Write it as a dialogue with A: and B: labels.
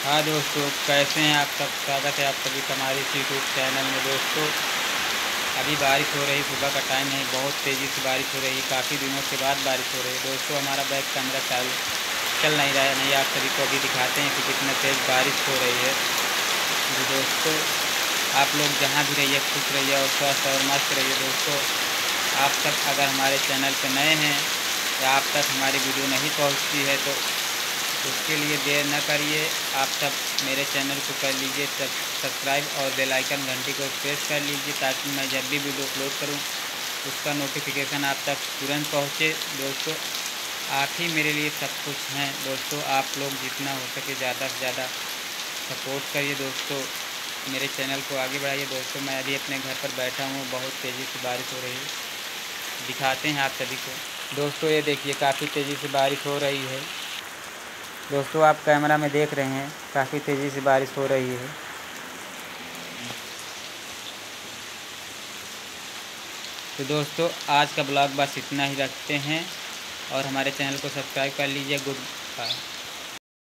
A: हाँ दोस्तों, कैसे हैं आप सब। स्वागत है आप सभी का हमारे इस यूट्यूब चैनल में। दोस्तों अभी बारिश हो रही, सुबह का टाइम है, बहुत तेज़ी से बारिश हो रही, काफ़ी दिनों के बाद बारिश हो रही है। दोस्तों हमारा बैक कैमरा चल नहीं रहा है, नहीं आप सभी को अभी दिखाते हैं कि कितना तेज़ बारिश हो रही है। जी दोस्तों, आप लोग जहाँ भी रहिए खुश रहिए और स्वस्थ और मस्त रहिए। दोस्तों आप सब अगर हमारे चैनल पर नए हैं या आप तक हमारी वीडियो नहीं पहुँचती है तो उसके लिए देर न करिए, आप सब मेरे चैनल को कर लीजिए सब्सक्राइब और बेल आइकन घंटी को प्रेस कर लीजिए ताकि मैं जब भी वीडियो अपलोड करूं उसका नोटिफिकेशन आप तक तुरंत पहुंचे। दोस्तों आप ही मेरे लिए सब कुछ हैं। दोस्तों आप लोग जितना हो सके ज़्यादा से ज़्यादा सपोर्ट करिए। दोस्तों मेरे चैनल को आगे बढ़ाइए। दोस्तों मैं अभी अपने घर पर बैठा हूँ, बहुत तेज़ी से बारिश हो रही है, दिखाते हैं आप सभी को। दोस्तों ये देखिए काफ़ी तेज़ी से बारिश हो रही है। दोस्तों आप कैमरा में देख रहे हैं काफ़ी तेज़ी से बारिश हो रही है। तो दोस्तों आज का ब्लॉग बस इतना ही रखते हैं और हमारे चैनल को सब्सक्राइब कर लीजिए। Good bye.